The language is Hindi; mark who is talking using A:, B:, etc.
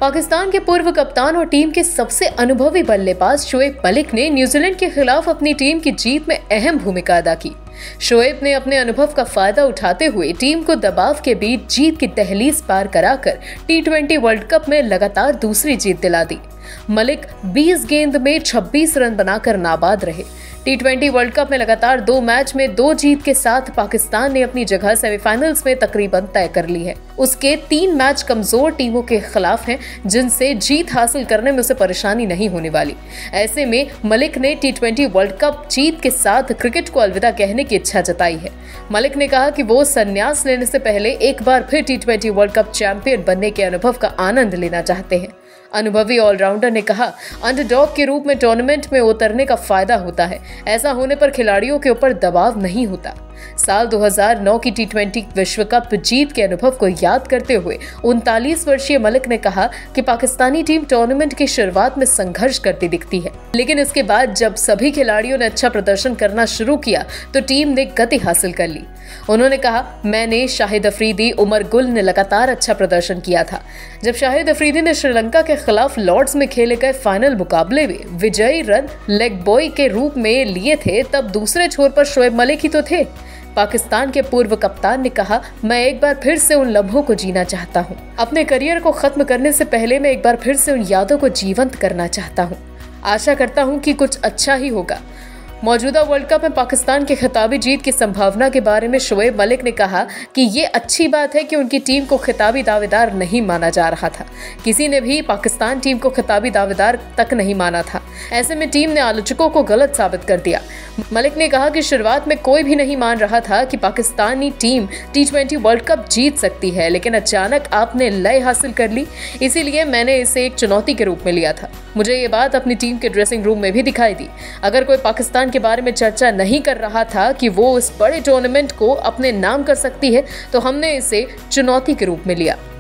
A: पाकिस्तान के पूर्व कप्तान और टीम के सबसे अनुभवी बल्लेबाज शोएब मलिक ने न्यूजीलैंड के खिलाफ अपनी टीम की जीत में अहम भूमिका अदा की। शोएब ने अपने अनुभव का फायदा उठाते हुए टीम को दबाव के बीच जीत की दहलीज पार कराकर T20 वर्ल्ड कप में लगातार दूसरी जीत दिला दी। मलिक 20 गेंद में 26 रन बनाकर नाबाद रहे। T20 वर्ल्ड कप में लगातार 2 मैच में 2 जीत के साथ पाकिस्तान ने अपनी जगह सेमीफाइनल्स में तकरीबन तय कर ली है। उसके 3 मैच कमजोर टीमों के खिलाफ हैं, जिनसे जीत हासिल करने में उसे परेशानी नहीं होने वाली। ऐसे में मलिक ने T20 वर्ल्ड कप जीत के साथ क्रिकेट को अलविदा कहने की इच्छा जताई है। मलिक ने कहा कि वो संन्यास लेने से पहले एक बार फिर T20 वर्ल्ड कप चैंपियन बनने के अनुभव का आनंद लेना चाहते हैं। अनुभवी ऑलराउंडर ने कहा, अंडरडॉग के रूप में टूर्नामेंट में उतरने का फायदा होता है। ऐसा होने पर खिलाड़ियों के ऊपर दबाव नहीं होता। साल 2009 की T20 विश्व कप जीत के अनुभव को याद करते हुए 39 वर्षीय मलिक ने कहा कि पाकिस्तानी टीम टूर्नामेंट की शुरुआत में संघर्ष करती दिखती है, लेकिन इसके बाद जब सभी खिलाड़ियों ने अच्छा प्रदर्शन करना शुरू किया तो टीम ने गति हासिल कर ली। उन्होंने कहा, मैंने शाहिद अफरीदी, उमर गुल ने लगातार अच्छा प्रदर्शन किया था। जब शाहिद अफरीदी ने श्रीलंका के खिलाफ लॉर्ड्स में खेले गए फाइनल मुकाबले में विजयी रन लेग बॉय के रूप में लिए थे, तब दूसरे छोर पर शोएब मलिक ही तो थे। पाकिस्तान के पूर्व कप्तान ने कहा, मैं एक बार फिर से उन लम्हों को जीना चाहता हूँ। अपने करियर को खत्म करने से पहले मैं एक बार फिर से उन यादों को जीवंत करना चाहता हूँ। आशा करता हूँ कि कुछ अच्छा ही होगा। मौजूदा वर्ल्ड कप में पाकिस्तान के खिताबी जीत की संभावना के बारे में शोएब मलिक ने कहा कि ये अच्छी बात है कि उनकी टीम को खिताबी दावेदार नहीं माना जा रहा था। किसी ने भी पाकिस्तान टीम को खिताबी दावेदार तक नहीं माना था। ऐसे में टीम ने आलोचकों को गलत साबित कर दिया। मलिक ने कहा कि शुरुआत में कोई भी नहीं मान रहा था कि Pakistani team T20 world cup जीत सकती है, लेकिन अचानक आपने लय हासिल कर ली, इसीलिए मैंने इसे एक चुनौती के रूप में लिया था। मुझे ये बात अपनी टीम के ड्रेसिंग रूम में भी दिखाई दी। अगर कोई पाकिस्तान के बारे में चर्चा नहीं कर रहा था कि वो इस बड़े टूर्नामेंट को अपने नाम कर सकती है, तो हमने इसे चुनौती के रूप में लिया।